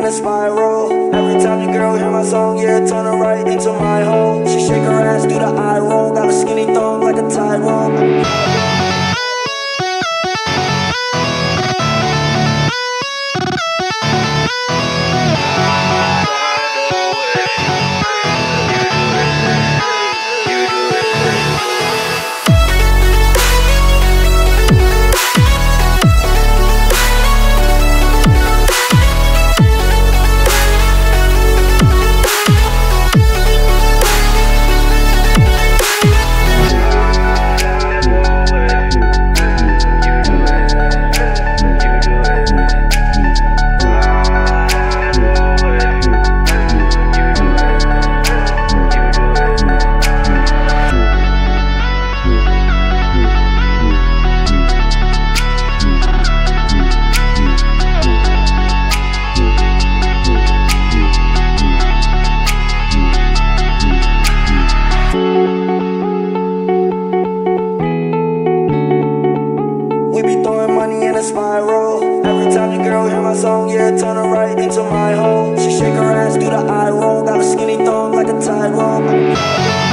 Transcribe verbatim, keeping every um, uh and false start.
a spiral. Every time your girl hear my song, yeah, turn her right into my hole. She shake her ass, do the eye roll, got a skinny thong like a tie roll. Spiral. Every time your girl hear my song, yeah, turn her right into my hole. She shake her ass, do the eye roll, got a skinny thong like a tie roll.